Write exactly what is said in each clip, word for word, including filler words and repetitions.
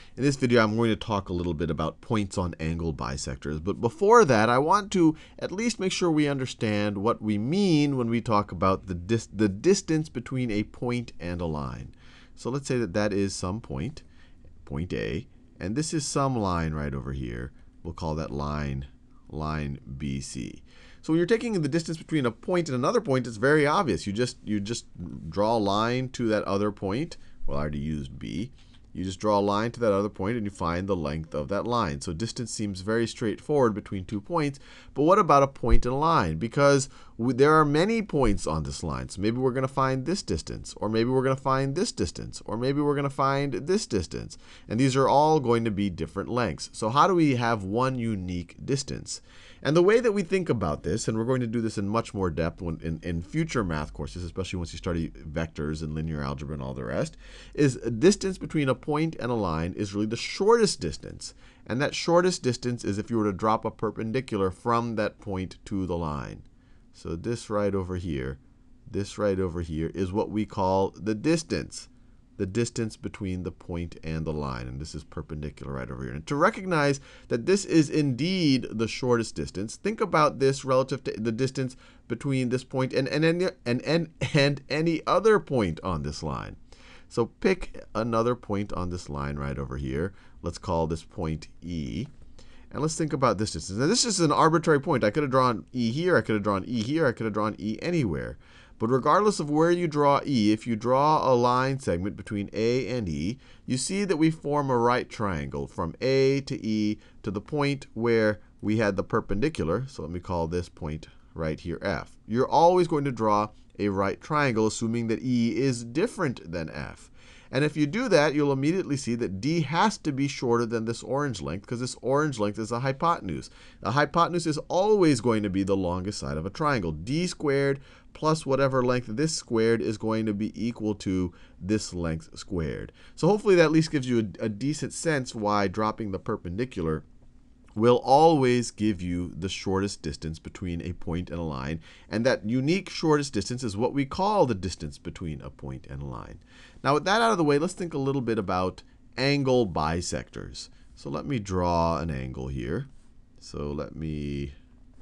In this video, I'm going to talk a little bit about points on angle bisectors. But before that, I want to at least make sure we understand what we mean when we talk about the, dis the distance between a point and a line. So let's say that that is some point, point A, and this is some line right over here. We'll call that line, line B C. So when you're taking the distance between a point and another point, it's very obvious. You just, you just draw a line to that other point. Well, I already used B. You just draw a line to that other point, and you find the length of that line. So distance seems very straightforward between two points. But what about a point and a line? Because there are many points on this line. So maybe we're going to find this distance, or maybe we're going to find this distance, or maybe we're going to find this distance. And these are all going to be different lengths. So how do we have one unique distance? And the way that we think about this, and we're going to do this in much more depth when, in, in future math courses, especially once you study vectors and linear algebra and all the rest, is a distance between a point and a line is really the shortest distance. And that shortest distance is if you were to drop a perpendicular from that point to the line. So this right over here, this right over here is what we call the distance. The distance between the point and the line. And this is perpendicular right over here. And to recognize that this is indeed the shortest distance, think about this relative to the distance between this point and, and, and, and, and, and any other point on this line. So pick another point on this line right over here. Let's call this point E. And let's think about this distance. Now, this is an arbitrary point. I could have drawn E here. I could have drawn E here. I could have drawn E anywhere. But regardless of where you draw E, if you draw a line segment between A and E, you see that we form a right triangle from A to E to the point where we had the perpendicular. So let me call this point right here F. You're always going to draw a right triangle, assuming that E is different than F. And if you do that, you'll immediately see that D has to be shorter than this orange length, because this orange length is a hypotenuse. The hypotenuse is always going to be the longest side of a triangle. D squared plus whatever length this squared is going to be equal to this length squared. So hopefully that at least gives you a, a decent sense why dropping the perpendicular will always give you the shortest distance between a point and a line. And that unique shortest distance is what we call the distance between a point and a line. Now, with that out of the way, let's think a little bit about angle bisectors. So let me draw an angle here. So let me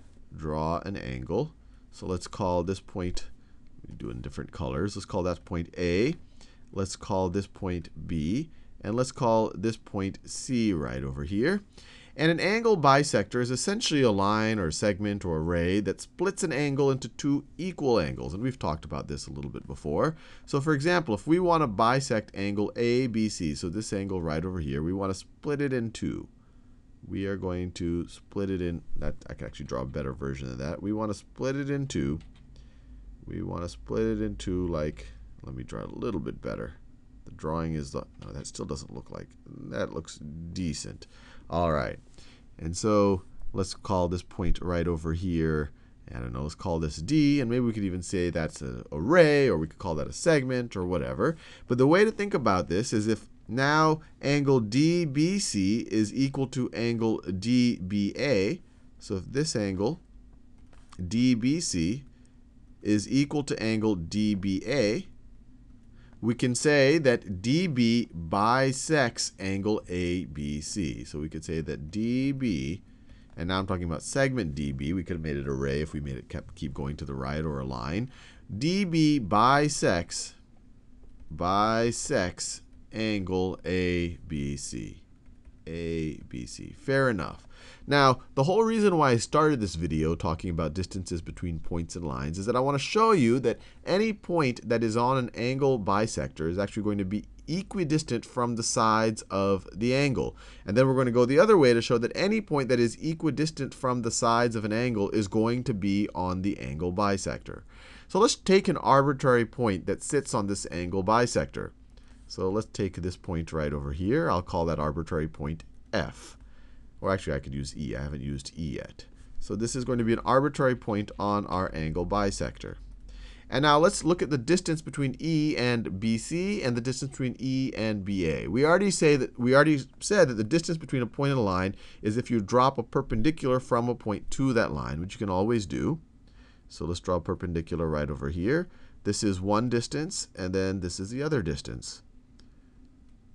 draw an angle. So let's call this point, we do it in different colors. Let's call that point A. Let's call this point B. And let's call this point C right over here. And an angle bisector is essentially a line or segment or a ray that splits an angle into two equal angles. And we've talked about this a little bit before. So for example, if we want to bisect angle A B C, so this angle right over here, we want to split it in two. We are going to split it in, that, I can actually draw a better version of that. We want to split it in two. We want to split it in two like, let me draw a little bit better. The drawing is, the, no, that still doesn't look like, that looks decent. All right. And so let's call this point right over here, I don't know, let's call this D, and maybe we could even say that's an array, or we could call that a segment, or whatever. But the way to think about this is if now angle D B C is equal to angle D B A, so if this angle D B C is equal to angle D B A, we can say that D B bisects angle A B C. So we could say that D B, and now I'm talking about segment D B. We could have made it array if we made it kept keep going to the right, or a line. D B bisects bisects angle A B C. A B C. Fair enough. Now, the whole reason why I started this video talking about distances between points and lines is that I want to show you that any point that is on an angle bisector is actually going to be equidistant from the sides of the angle. And then we're going to go the other way to show that any point that is equidistant from the sides of an angle is going to be on the angle bisector. So let's take an arbitrary point that sits on this angle bisector. So let's take this point right over here. I'll call that arbitrary point F. Or actually, I could use E. I haven't used E yet. So this is going to be an arbitrary point on our angle bisector. And now let's look at the distance between E and B C and the distance between E and B A. We already say that we already said that the distance between a point and a line is if you drop a perpendicular from a point to that line, which you can always do. So let's draw a perpendicular right over here. This is one distance, and then this is the other distance.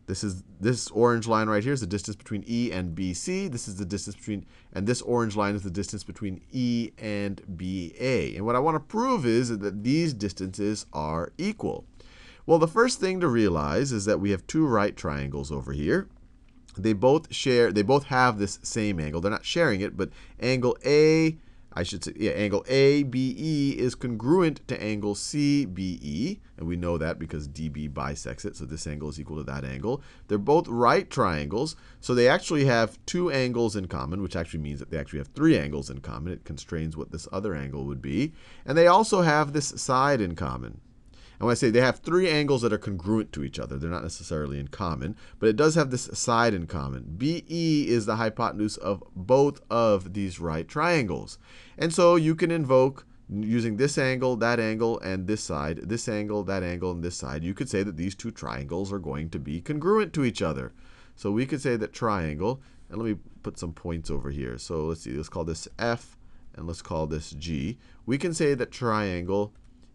This is this orange line right here is the distance between E and B C. This is the distance between, and this orange line is the distance between E and B A. And what I want to prove is that these distances are equal. Well, the first thing to realize is that we have two right triangles over here. They both share, they both have this same angle. They're not sharing it, but angle A, I should say, yeah, angle A B E is congruent to angle C B E, and we know that because D B bisects it, so this angle is equal to that angle. They're both right triangles, so they actually have two angles in common, which actually means that they actually have three angles in common. It constrains what this other angle would be. And they also have this side in common. And when I say they have three angles that are congruent to each other, they're not necessarily in common, but it does have this side in common. B E is the hypotenuse of both of these right triangles. And so you can invoke, using this angle, that angle, and this side, this angle, that angle, and this side, you could say that these two triangles are going to be congruent to each other. So we could say that triangle, and let me put some points over here. So let's see, let's call this F, and let's call this G. We can say that triangle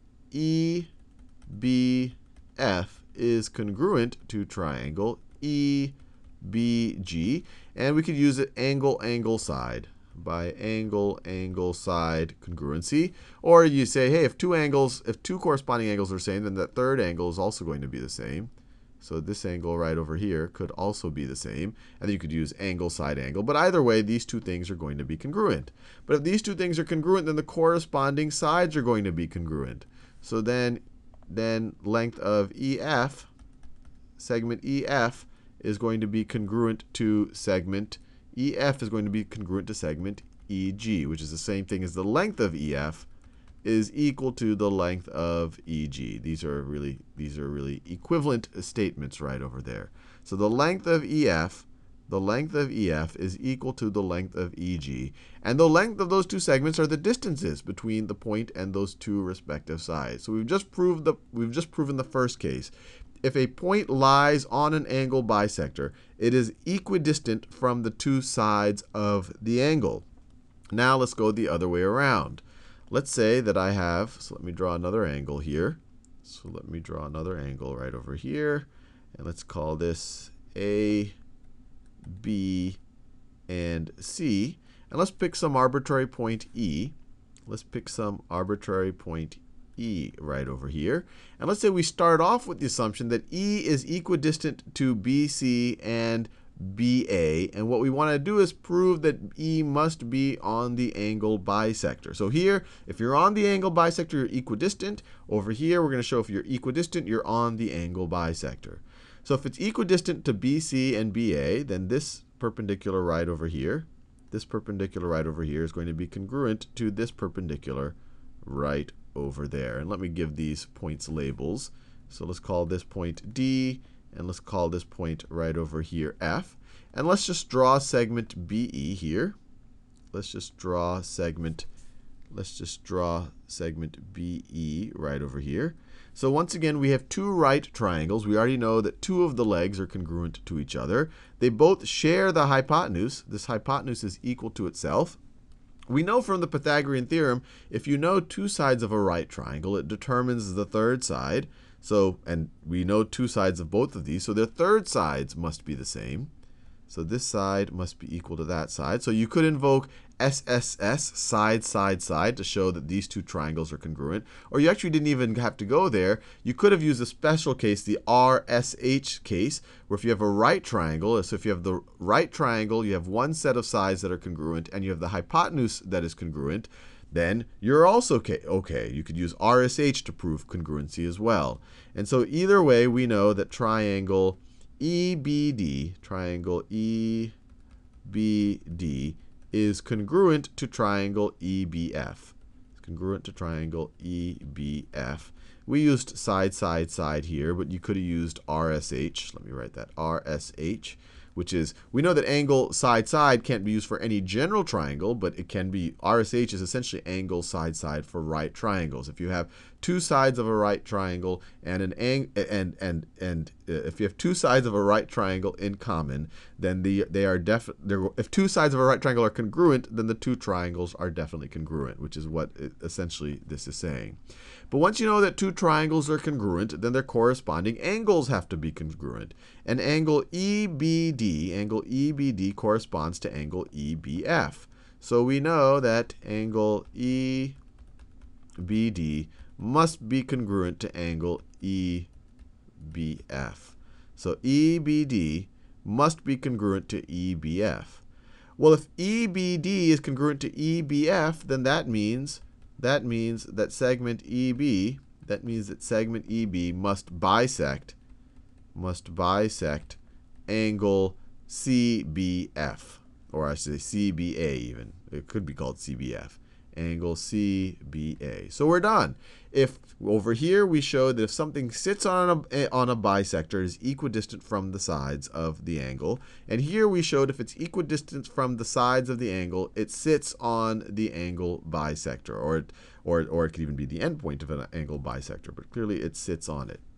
E B F is congruent to triangle E B G, and we could use it angle, angle, side by angle, angle, side congruency. Or you say, hey, if two angles, if two corresponding angles are the same, then that third angle is also going to be the same. So this angle right over here could also be the same. And then you could use angle, side, angle. But either way, these two things are going to be congruent. But if these two things are congruent, then the corresponding sides are going to be congruent. So then then length of E F, segment E F, is going to be congruent to segment, E F is going to be congruent to segment E G, which is the same thing as the length of E F is equal to the length of E G. These are really, these are really equivalent statements right over there. So the length of E F, the length of E F is equal to the length of E G. And the length of those two segments are the distances between the point and those two respective sides. So we've just proved the, we've just proven the first case. If a point lies on an angle bisector, it is equidistant from the two sides of the angle. Now let's go the other way around. Let's say that I have, so let me draw another angle here. So let me draw another angle right over here. And let's call this A, B, and C. And let's pick some arbitrary point E. Let's pick some arbitrary point E right over here. And let's say we start off with the assumption that E is equidistant to B C and B A. And what we want to do is prove that E must be on the angle bisector. So here, if you're on the angle bisector, you're equidistant. Over here, we're going to show if you're equidistant, you're on the angle bisector. So if it's equidistant to B C and B A, then this perpendicular right over here, this perpendicular right over here is going to be congruent to this perpendicular right over there. And let me give these points labels. So let's call this point D, and let's call this point right over here F. And let's just draw segment B E here. Let's just draw segment, let's just draw segment B E right over here. So once again, we have two right triangles. We already know that two of the legs are congruent to each other. They both share the hypotenuse. This hypotenuse is equal to itself. We know from the Pythagorean theorem, if you know two sides of a right triangle, it determines the third side. So, and we know two sides of both of these, so their third sides must be the same. So this side must be equal to that side. So you could invoke S S S, side, side, side, to show that these two triangles are congruent. Or you actually didn't even have to go there. You could have used a special case, the R S H case, where if you have a right triangle, so if you have the right triangle, you have one set of sides that are congruent, and you have the hypotenuse that is congruent, then you're also okay. okay. You could use R S H to prove congruency as well. And so either way, we know that triangle E B D, triangle E B D, is congruent to triangle E B F. It's congruent to triangle E B F. We used side, side, side here, but you could have used R S H. Let me write that, R S H, which is, we know that angle side-side can't be used for any general triangle, but it can be, R S H is essentially angle side-side for right triangles. If you have two sides of a right triangle and an ang and and and uh, if you have two sides of a right triangle in common, then the they are def if two sides of a right triangle are congruent, then the two triangles are definitely congruent, which is what it, essentially this is saying. But once you know that two triangles are congruent, then their corresponding angles have to be congruent. And angle E B D, angle E B D corresponds to angle E B F. So we know that angle E B D must be congruent to angle E B F. So E B D must be congruent to E B F. Well, if E B D is congruent to E B F, then that means that means that segment E B, that means that segment E B must bisect must bisect angle C B F, or I should say C B A even. It could be called C B F. Angle C B A. So we're done. If over here we showed that if something sits on a, on a bisector is equidistant from the sides of the angle, and here we showed if it's equidistant from the sides of the angle, it sits on the angle bisector, or it, or or it could even be the endpoint of an angle bisector, but clearly it sits on it.